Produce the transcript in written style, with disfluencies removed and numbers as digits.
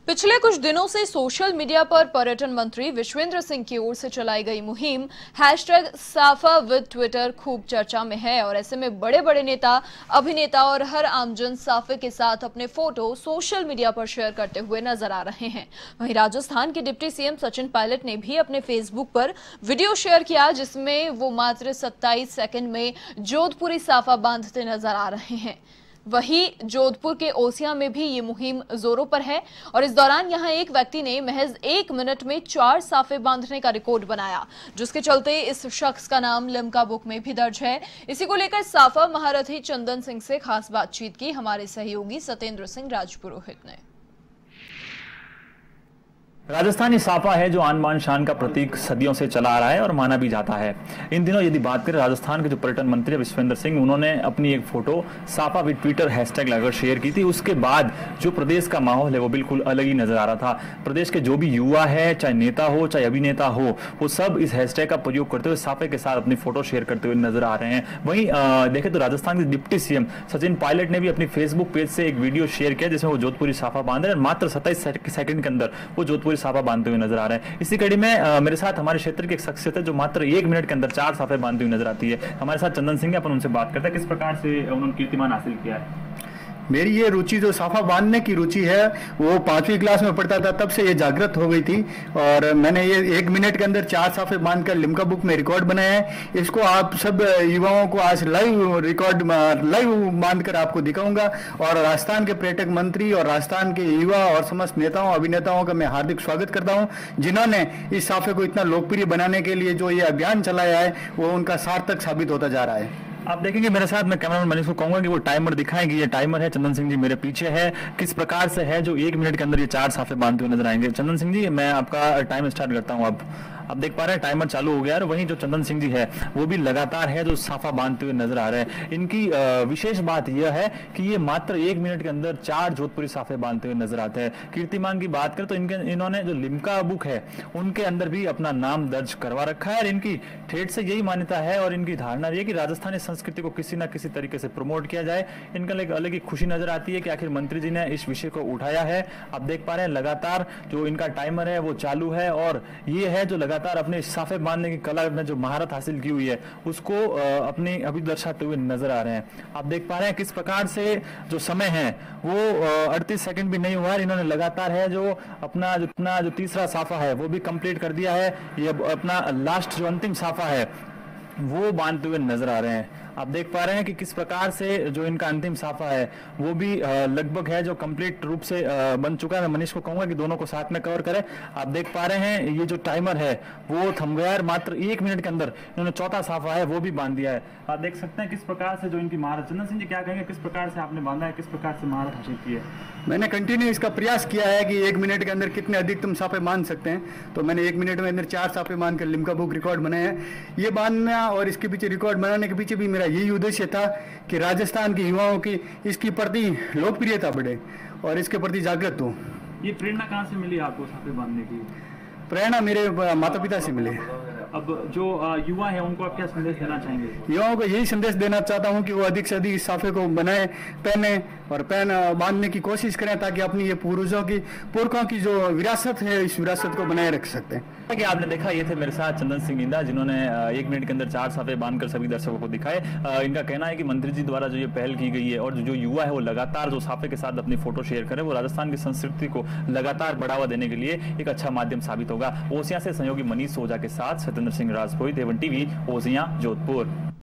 पिछले कुछ दिनों से सोशल मीडिया पर पर्यटन मंत्री विश्वेंद्र सिंह की ओर से चलाई गई मुहिम #साफा विद ट्विटर खूब चर्चा में है और ऐसे में बड़े बड़े नेता, अभिनेता और हर आमजन साफे के साथ अपने फोटो सोशल मीडिया पर शेयर करते हुए नजर आ रहे हैं। वहीं राजस्थान के डिप्टी सीएम सचिन पायलट ने भी अपने फेसबुक पर वीडियो शेयर किया जिसमें वो मात्र 27 सेकंड में जोधपुरी साफा बांधते नजर आ रहे हैं। वहीं जोधपुर के ओसियां में भी ये मुहिम जोरों पर है और इस दौरान यहां एक व्यक्ति ने महज 1 मिनट में 4 साफे बांधने का रिकॉर्ड बनाया, जिसके चलते इस शख्स का नाम लिम्का बुक में भी दर्ज है। इसी को लेकर साफा महारथी चंदन सिंह से खास बातचीत की हमारे सहयोगी सत्येंद्र सिंह राजपुरोहित ने। राजस्थानी साफा है जो आन बान शान का प्रतीक सदियों से चला आ रहा है और माना भी जाता है। इन दिनों यदि बात करें राजस्थान के जो पर्यटन मंत्री विश्वेंद्र सिंह, उन्होंने अपनी एक फोटो साफा विद ट्विटर हैशटैग लगाकर शेयर की थी। उसके बाद जो प्रदेश का माहौल है वो बिल्कुल अलग ही नजर आ रहा था। प्रदेश के जो भी युवा है, चाहे नेता हो चाहे अभिनेता हो, वो सब इस हैशटैग का प्रयोग करते हुए साफे के साथ अपनी फोटो शेयर करते हुए नजर आ रहे हैं। वहीं देखें तो राजस्थान के डिप्टी सीएम सचिन पायलट ने भी अपनी फेसबुक पेज से एक वीडियो शेयर किया जिसमें वो जोधपुरी साफा बांध रहे हैं। मात्र 27 सेकंड के अंदर वो जोधपुरी साफा बांधते हुए नजर आ रहे हैं। इसी कड़ी में मेरे साथ हमारे क्षेत्र की एक शख्सियत है जो मात्र 1 मिनट के अंदर 4 साफे बांधती हुई नजर आती है। हमारे साथ चंदन सिंह है, अपन उनसे बात करते हैं किस प्रकार से उन्होंने कीर्तिमान हासिल किया है। मेरी ये रुचि जो साफा बांधने की रुचि है वो 5वीं क्लास में पढ़ता था, तब से ये जागृत हो गई थी और मैंने ये 1 मिनट के अंदर 4 साफे बांधकर लिम्का बुक में रिकॉर्ड बनाया है। इसको आप सब युवाओं को आज लाइव बांधकर आपको दिखाऊंगा और राजस्थान के पर्यटक मंत्री और राजस्थान के युवा और समस्त नेताओं अभिनेताओं का मैं हार्दिक स्वागत करता हूँ, जिन्होंने इस साफे को इतना लोकप्रिय बनाने के लिए जो ये अभियान चलाया है वो उनका सार्थक साबित होता जा रहा है। आप देखेंगे मेरे साथ, मैं कैमरामैन मनीष को कहूंगा कि वो टाइमर दिखाएंगे। ये टाइमर है, चंदन सिंह जी मेरे पीछे है। किस प्रकार से है जो 1 मिनट के अंदर ये 4 साफे बांधते हुए नजर आएंगे। चंदन सिंह जी, मैं आपका टाइम स्टार्ट करता हूँ। अब देख पा रहे हैं टाइमर चालू हो गया है। वहीं जो चंदन सिंह जी है वो भी लगातार है जो साफा बांधते हुए नजर आ रहे हैं। इनकी विशेष बात यह है कि ये मात्र 1 मिनट के अंदर 4 जोधपुरी साफे बांधते हुए नजर आते हैं। कीर्तिमान की बात करें तो इन्होंने जो लिम्का बुक है उनके अंदर भी अपना नाम दर्ज करवा रखा है और इनकी ठेठ से यही मान्यता है और इनकी धारणा ये कि राजस्थानी संस्कृति को किसी न किसी तरीके से प्रमोट किया जाए। इनका एक अलग ही खुशी नजर आती है कि आखिर मंत्री जी ने इस विषय को उठाया है। आप देख पा रहे हैं लगातार जो इनका टाइमर है वो चालू है और ये है जो लगातार अपने साफे बांधने की कला में जो महारत हासिल की हुई है उसको अपनी अभी दर्शाते हुए नजर आ रहे हैं। आप देख पा रहे हैं किस प्रकार से जो समय है वो 38 सेकंड भी नहीं हुआ है। इन्होंने लगातार है जो अपना जो तीसरा साफा है वो भी कंप्लीट कर दिया है। ये अपना लास्ट जो अंतिम साफा है वो बांधते हुए नजर आ रहे हैं। आप देख पा रहे हैं कि किस प्रकार से जो इनका अंतिम साफा है वो भी लगभग है जो कंप्लीट रूप से बन चुका है। मैं मनीष को कहूंगा कि दोनों को साथ में कवर करें। आप देख पा रहे हैं ये जो टाइमर है वो थम गया है। मात्र 1 मिनट के अंदर इन्होंने चौथा साफा है वो भी बांध दिया है। आप देख सकते हैं किस प्रकार से जो इनकी महारत। चंदन सिंह जी, क्या कहेंगे किस प्रकार से आपने बांधा है, किस प्रकार से महारत हासिल की है। मैंने कंटिन्यू इसका प्रयास किया है कि 1 मिनट के अंदर कितने अधिकतम साफे बांध सकते हैं, तो मैंने 1 मिनट में अंदर 4 साफे बांध कर लिम्का बुक रिकॉर्ड बनाया है। ये बांधना और इसके पीछे रिकॉर्ड बनाने के पीछे भी मेरा यही उद्देश्य था कि राजस्थान के युवाओं की इसकी प्रति लोकप्रियता बढ़े और इसके प्रति जागृत हो। ये प्रेरणा कहाँ से मिली आपको साफे बांधने की? प्रेरणा मेरे माता पिता से मिले। अब जो युवा है उनको आप क्या संदेश देना चाहेंगे? युवाओं को यही संदेश देना चाहता हूं कि वो अधिक से अधिक इस साफे को बनाए, पहने और बांधने की कोशिश करें ताकि अपनी ये पुरखों की जो विरासत है इस विरासत को बनाए रख सकते हैं। कि आपने देखा ये थे मेरे साथ चंदन सिंह इंदा जिन्होंने 1 मिनट के अंदर 4 साफे बांधकर सभी दर्शकों को दिखाए। इनका कहना है कि मंत्री जी द्वारा जो ये पहल की गई है और जो युवा है वो लगातार जो साफे के साथ अपनी फोटो शेयर करे वो राजस्थान की संस्कृति को लगातार बढ़ावा देने के लिए एक अच्छा माध्यम साबित होगा। ओसियां से सहयोगी मनीष ओझा के साथ सत्येंद्र सिंह राजपुरोहित, देवन टीवी, ओसियां, जोधपुर।